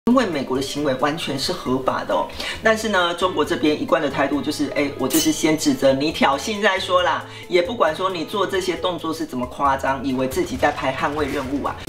因为美国的行为完全是合法的哦。但是呢，中国这边一贯的态度就是，我就是先指责你挑衅再说啦，也不管说你做这些动作是怎么夸张，以为自己在拍捍卫任务啊。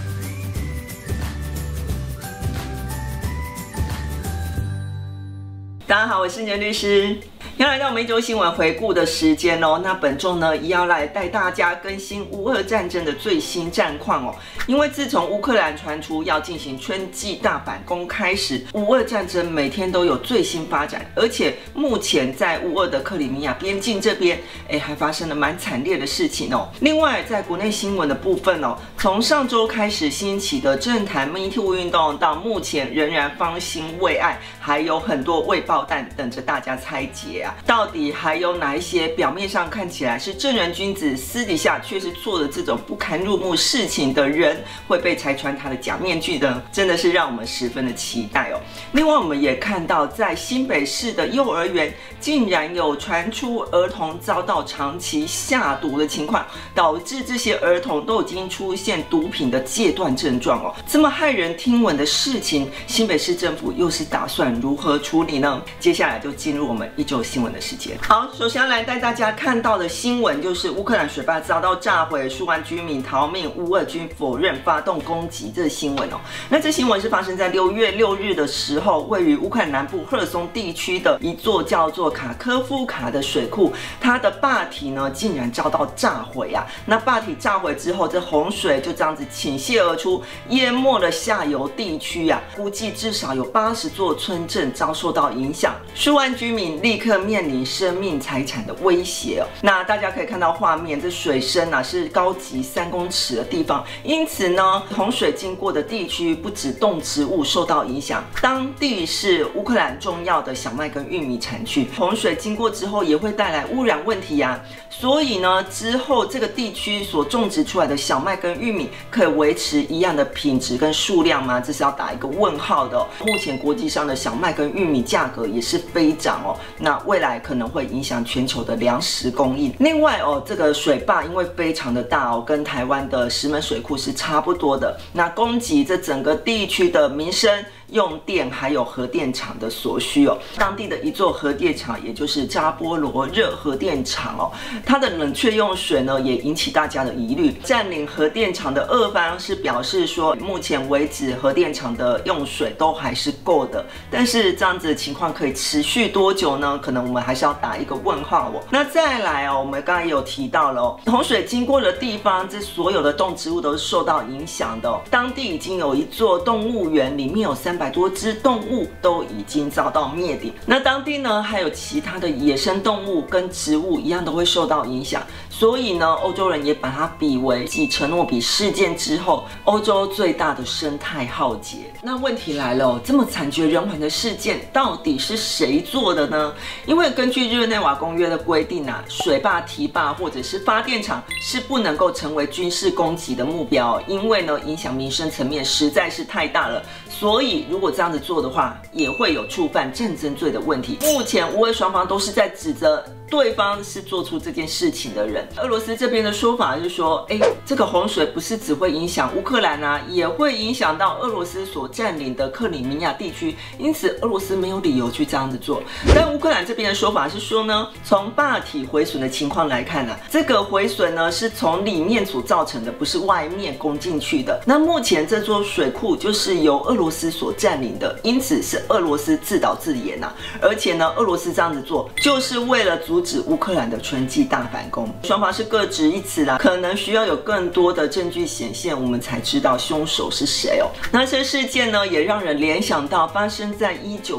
大家好，我是年律师。要来到我们一周新闻回顾的时间哦，那本周呢，也要来带大家更新乌俄战争的最新战况哦。因为自从乌克兰传出要进行春季大反攻开始，乌俄战争每天都有最新发展，而且目前在乌俄的克里米亚边境这边，还发生了蛮惨烈的事情哦。另外，在国内新闻的部分哦，从上周开始兴起的政坛 MeToo 运动，到目前仍然方兴未艾，还有很多未爆弹等着大家拆解啊。到底还有哪一些表面上看起来是正人君子，私底下却是做了这种不堪入目事情的人，会被拆穿他的假面具呢？真的是让我们十分的期待哦。另外，我们也看到在新北市的幼儿园，竟然有传出儿童遭到长期下毒的情况，导致这些儿童都已经出现毒品的戒断症状哦。这么骇人听闻的事情，新北市政府又是打算如何处理呢？接下来就进入我们一周新闻的时间。好，首先来带大家看到的新闻就是乌克兰水坝遭到炸毁，数万居民逃命，乌俄军否认发动攻击。这个新闻哦，那这新闻是发生在6月6日的时候，位于乌克兰南部赫尔松地区的一座叫做卡科夫卡的水库，它的坝体呢竟然遭到炸毁啊！那坝体炸毁之后，这洪水就这样子倾泻而出，淹没了下游地区啊，估计至少有80座村镇遭受到影响，数万居民立刻面临生命财产的威胁哦。那大家可以看到画面，这水深啊是高级3公尺的地方，因此呢，洪水经过的地区不止动植物受到影响，当地是乌克兰重要的小麦跟玉米产区，洪水经过之后也会带来污染问题啊。所以呢，之后这个地区所种植出来的小麦跟玉米可以维持一样的品质跟数量吗？这是要打一个问号的哦。目前国际上的小麦跟玉米价格也是飞涨哦，那未来可能会影响全球的粮食供应。另外哦，这个水坝因为非常的大哦，跟台湾的石门水库是差不多的，那供给这整个地区的民生用电还有核电厂的所需哦。当地的一座核电厂，也就是扎波罗热核电厂哦，它的冷却用水呢也引起大家的疑虑。占领核电厂的俄方是表示说，目前为止核电厂的用水都还是够的，但是这样子的情况可以持续多久呢？可能我们还是要打一个问号哦。那再来哦，我们刚才也有提到了哦，洪水经过的地方，这所有的动植物都是受到影响的哦。当地已经有一座动物园，里面有300多只动物都已经遭到灭顶。那当地呢，还有其他的野生动物跟植物一样都会受到影响。所以呢，欧洲人也把它比为继切诺比事件之后，欧洲最大的生态浩劫。那问题来了哦，这么惨绝人寰的事件，到底是谁做的呢？因为根据日内瓦公约的规定啊，水坝、堤坝或者是发电厂是不能够成为军事攻击的目标哦，因为呢，影响民生层面实在是太大了。所以如果这样子做的话，也会有触犯战争罪的问题。目前乌俄双方都是在指责对方是做出这件事情的人。俄罗斯这边的说法是说，这个洪水不是只会影响乌克兰啊，也会影响到俄罗斯所占领的克里米亚地区，因此俄罗斯没有理由去这样子做。但乌克兰这边的说法是说呢，从坝体毁损的情况来看啊，这个毁损呢是从里面所造成的，不是外面攻进去的。那目前这座水库就是由俄罗斯所占领的，因此是俄罗斯自导自演啊。而且呢，俄罗斯这样子做就是为了阻止乌克兰的春季大反攻。双方是各执一词啦，可能需要有更多的证据显现，我们才知道凶手是谁哦。那这事件呢，也让人联想到发生在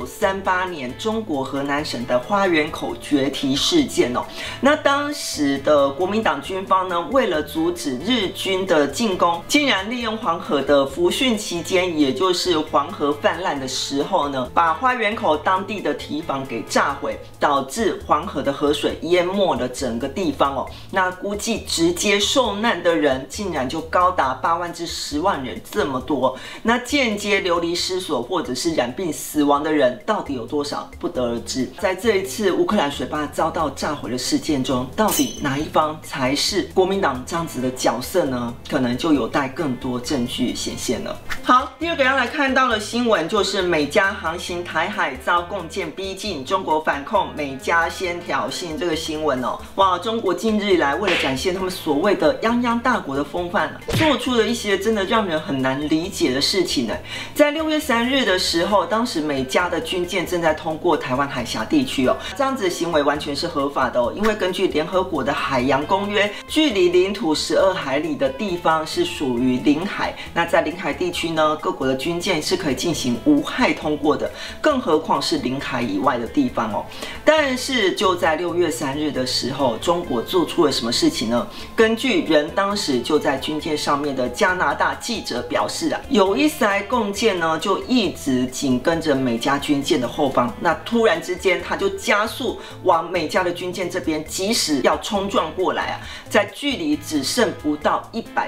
1938年中国河南省的花园口决堤事件哦。那当时的国民党军方呢，为了阻止日军的进攻，竟然利用黄河的伏汛期间，也就是黄河泛滥的时候呢，把花园口当地的堤防给炸毁，导致黄河的河河水淹没了整个地方哦。那估计直接受难的人竟然就高达8万至10万人这么多。那间接流离失所或者是染病死亡的人到底有多少，不得而知。在这一次乌克兰水坝遭到炸毁的事件中，到底哪一方才是国民党这样子的角色呢？可能就有待更多证据显现了。好，第二个要来看到的新闻就是美加航行台海遭共舰逼近，中国反控美加先挑衅这个新闻哦。哇，中国近日以来为了展现他们所谓的泱泱大国的风范，做出了一些真的让人很难理解的事情呢。在6月3日的时候，当时美加的军舰正在通过台湾海峡地区哦，这样子的行为完全是合法的哦，因为根据联合国的海洋公约，距离领土12海里的地方是属于领海。那在领海地区呢，各国的军舰是可以进行无害通过的，更何况是领海以外的地方哦。但是就在6月3日的时候，中国做出了什么事情呢？根据人当时就在军舰上面的加拿大记者表示啊，有一艘共舰呢就一直紧跟着美加军舰的后方，那突然之间它就加速往美加的军舰这边，即使要冲撞过来啊，在距离只剩不到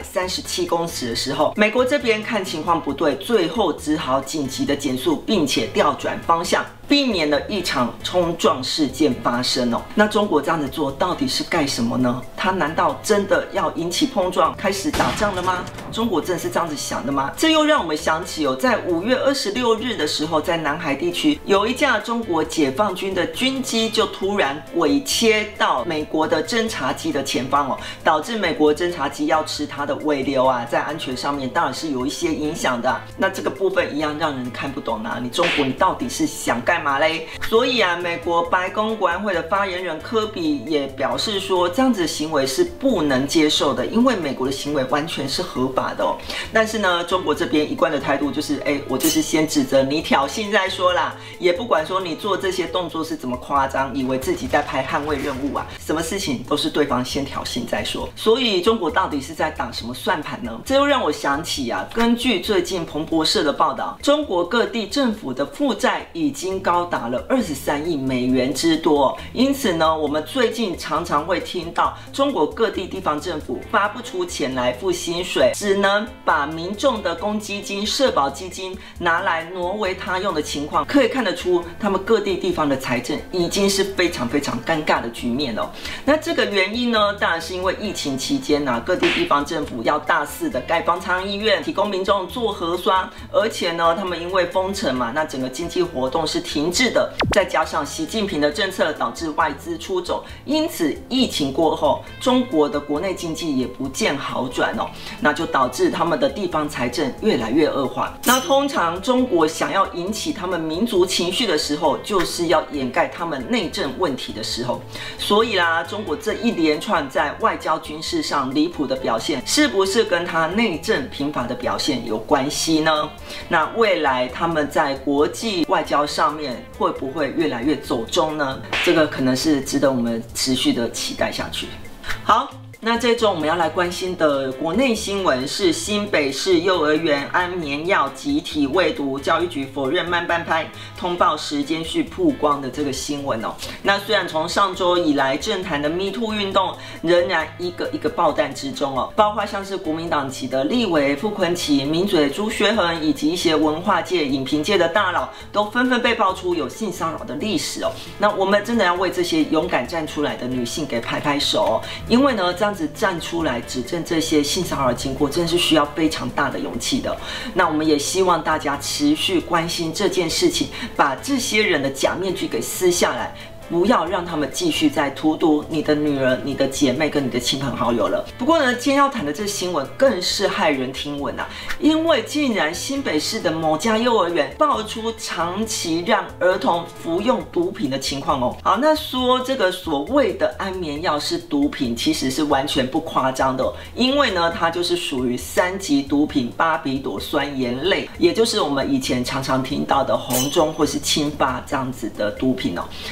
137公尺的时候，美国这边看情况不对，最后只好紧急的减速，并且调转方向，避免了一场冲撞事件发生哦。那中国这样子做到底是干什么呢？它难道真的要引起碰撞，开始打仗了吗？中国真的是这样子想的吗？这又让我们想起哦，在5月26日的时候，在南海地区有一架中国解放军的军机就突然尾切到美国的侦察机的前方哦，导致美国侦察机要吃它的尾流啊，在安全上面当然是有一些影响的啊。那这个部分一样让人看不懂啊，你中国你到底是想干嘛嘞？所以啊，美国白宫国安会的发言人科比也表示说，这样子的行为是不能接受的，因为美国的行为完全是合法的哦。但是呢，中国这边一贯的态度就是，我就是先指责你挑衅再说啦，也不管说你做这些动作是怎么夸张，以为自己在拍捍卫任务啊，什么事情都是对方先挑衅再说。所以中国到底是在打什么算盘呢？这又让我想起啊，根据最近彭博社的报道，中国各地政府的负债已经高达了23亿美元之多，因此呢，我们最近常常会听到中国各地地方政府发不出钱来付薪水，只能把民众的公积金、社保基金拿来挪为他用的情况，可以看得出他们各地地方的财政已经是非常非常尴尬的局面哦。那这个原因呢，当然是因为疫情期间啊，各地地方政府要大肆的盖方舱医院，提供民众做核酸，而且呢，他们因为封城嘛，那整个经济活动是停滞的，再加上习近平的政策导致外资出走，因此疫情过后，中国的国内经济也不见好转哦，那就导致他们的地方财政越来越恶化。那通常中国想要引起他们民族情绪的时候，就是要掩盖他们内政问题的时候。所以啦，中国这一连串在外交军事上离谱的表现，是不是跟他内政贫乏的表现有关系呢？那未来他们在国际外交上面会不会越来越走中呢？这个可能是值得我们持续的期待下去。好。那这周我们要来关心的国内新闻是新北市幼儿园安眠药集体喂毒，教育局否认慢半拍，通报时间序曝光的这个新闻哦。那虽然从上周以来，政坛的 MeToo 运动仍然一个一个爆弹之中哦，包括像是国民党籍的立委傅崐萁、名嘴朱学恒以及一些文化界、影评界的大佬，都纷纷被爆出有性骚扰的历史哦。那我们真的要为这些勇敢站出来的女性给拍拍手哦，因为呢，这样子站出来指证这些性骚扰经过，真的是需要非常大的勇气的。那我们也希望大家持续关心这件事情，把这些人的假面具给撕下来。不要让他们继续在荼毒你的女儿、你的姐妹跟你的亲朋好友了。不过呢，今天要谈的这新闻更是骇人听闻啊，因为竟然新北市的某家幼儿园爆出长期让儿童服用毒品的情况哦。好，那说这个所谓的安眠药是毒品，其实是完全不夸张的哦，因为呢，它就是属于3级毒品巴比妥酸盐类，也就是我们以前常常听到的红中或是氰化这样子的毒品哦。那其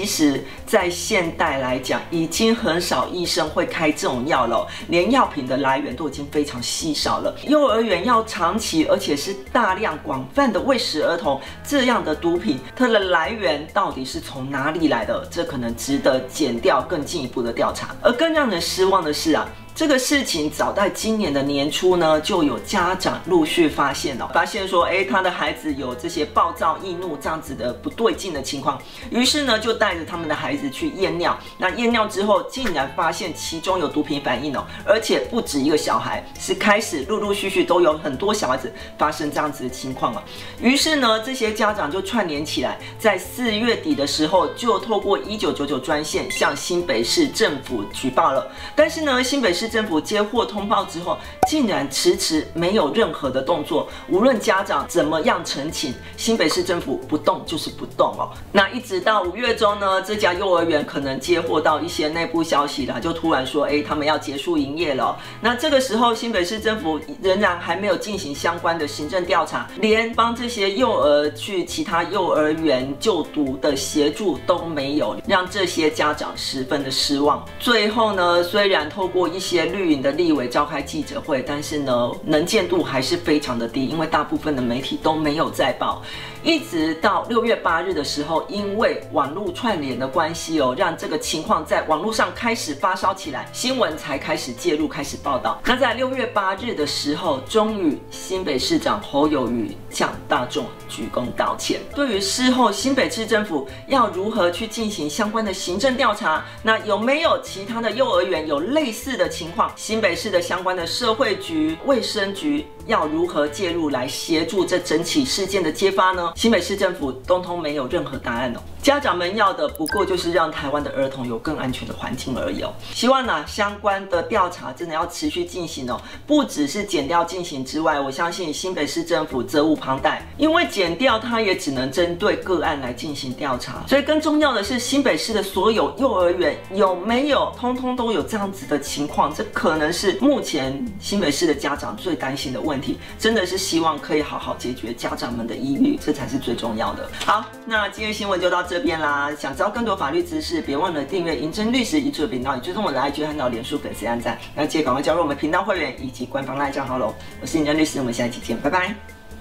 其实在现代来讲，已经很少医生会开这种药了，连药品的来源都已经非常稀少了。幼儿园要长期而且是大量广泛的喂食儿童这样的毒品，它的来源到底是从哪里来的？这可能值得检调更进一步的调查。而更让人失望的是啊，这个事情早在今年的年初呢，就有家长陆续发现说，他的孩子有这些暴躁易怒这样子的不对劲的情况，于是呢就带着他们的孩子去验尿。那验尿之后，竟然发现其中有毒品反应而且不止一个小孩，是开始陆陆续续都有很多小孩子发生这样子的情况于是呢，这些家长就串联起来，在4月底的时候，就透过1999专线向新北市政府举报了。但是呢，新北市政府接获通报之后，竟然迟迟没有任何的动作。无论家长怎么样陈情，新北市政府不动就是不动那一直到5月中呢，这家幼儿园可能接获到一些内部消息啦，就突然说，他们要结束营业了。那这个时候，新北市政府仍然还没有进行相关的行政调查，连帮这些幼儿去其他幼儿园就读的协助都没有，让这些家长十分的失望。最后呢，虽然透过一些绿营的立委召开记者会，但是呢，能见度还是非常的低，因为大部分的媒体都没有在报。一直到6月8日的时候，因为网络串联的关系让这个情况在网络上开始发烧起来，新闻才开始介入，开始报道。那在6月8日的时候，终于新北市长侯友宜向大众鞠躬道歉。对于事后新北市政府要如何去进行相关的行政调查，那有没有其他的幼儿园有类似的情况，新北市的相关的社会局、卫生局要如何介入来协助这整起事件的揭发呢？新北市政府通通没有任何答案家长们要的不过就是让台湾的儿童有更安全的环境而已希望相关的调查真的要持续进行不只是检调进行之外，我相信新北市政府责无旁贷，因为检调它也只能针对个案来进行调查，所以更重要的是新北市的所有幼儿园有没有通通都有这样子的情况，这可能是目前新北市的家长最担心的问题，真的是希望可以好好解决家长们的疑虑，这才是最重要的。好，那今天新闻就到这边啦。想知道更多法律知识，别忘了订阅银针律师YouTube频道，也追踪我的 IG 和脸书粉丝按赞，那记得赶快加入我们频道会员以及官方LINE账号喽。我是银针律师，我们下期见，拜拜。